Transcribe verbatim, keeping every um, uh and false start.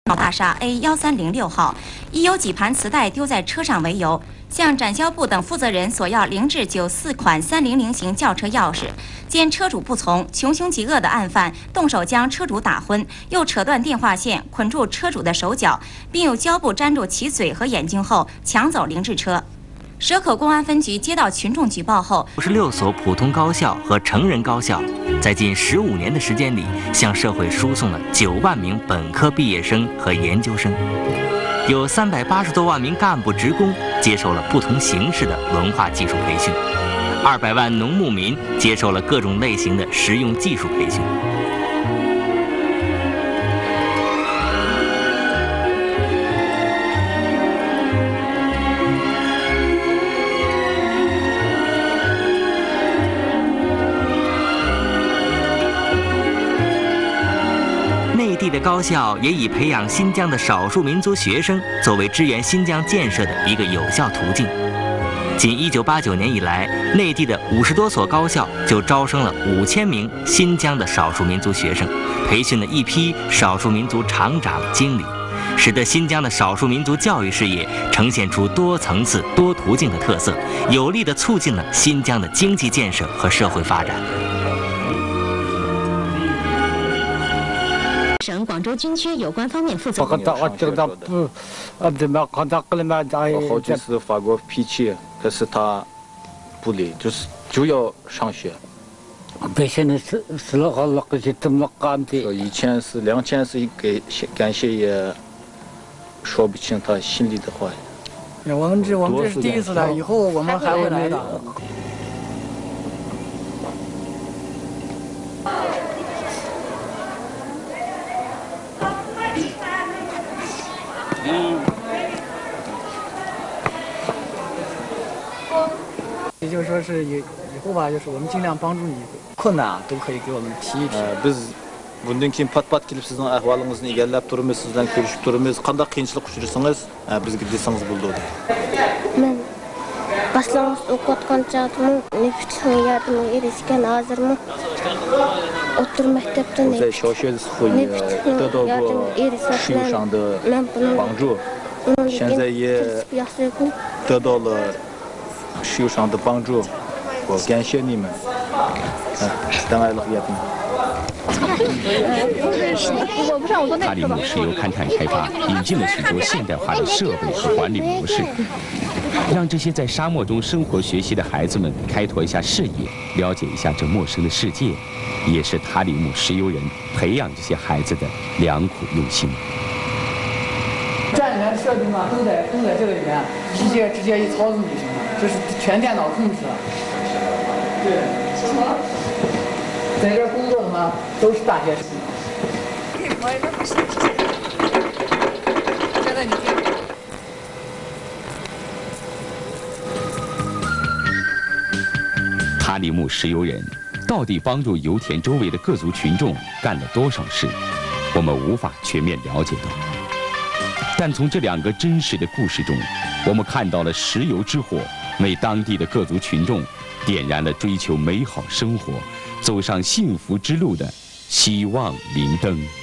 大厦 A 幺三零六号，以有几盘磁带丢在车上为由，向展销部等负责人索要零至九四款三零零型轿车钥匙。见车主不从，穷凶极恶的案犯动手将车主打昏，又扯断电话线，捆住车主的手脚，并用胶布粘住其嘴和眼睛后抢走零制车。 蛇口公安分局接到群众举报后， 五十六所普通高校和成人高校，在近十五年的时间里，向社会输送了九万名本科毕业生和研究生，有三百八十多万名干部职工接受了不同形式的文化技术培训，二百万农牧民接受了各种类型的实用技术培训。 内地的高校也以培养新疆的少数民族学生作为支援新疆建设的一个有效途径。仅一九八九年以来，内地的五十多所高校就招生了五千名新疆的少数民族学生，培训了一批少数民族厂长、经理，使得新疆的少数民族教育事业呈现出多层次、多途径的特色，有力地促进了新疆的经济建设和社会发展。 省广州军区有关方面负责人。 好几次发过脾气，可是他不理，就是就要上学。说以前是两千是给感谢也说不清他心里的话。 我们这我们这是第一次来，以后我们还会来的。 嗯， 也就是说是以以后吧，就是我们尽量帮助你，困难啊都可以给我们提一提。 biz bundan keyin pat-pat kelib sizning ahvolingizni egallab turibmiz, sizdan ko'rishib turibmiz. Qanday qiyinchilik uchrasangiz, bizga desangiz bo'ldi. Men boshlang'ich o'qiyotgan chog'da nefitning yarmiga erishgan, hozirmi o'tir maktabda nefitning yarmiga erishgan. 帮助，现在也得到了师友上的帮助，我感谢你们，嗯，当然了，也不。 塔里木石油勘探开发引进了许多现代化的设备和管理模式，让这些在沙漠中生活学习的孩子们开拓一下视野，了解一下这陌生的世界，也是塔里木石油人培养这些孩子的良苦用心。 站里面的设定嘛，都在都在这个里面，直接直接一操作就行了，这是全电脑控制的。对，在这儿工作的嘛，都是大学生。现在你听。 塔里木石油人到底帮助油田周围的各族群众干了多少事，我们无法全面了解到。 但从这两个真实的故事中，我们看到了石油之火为当地的各族群众点燃了追求美好生活、走上幸福之路的希望明灯。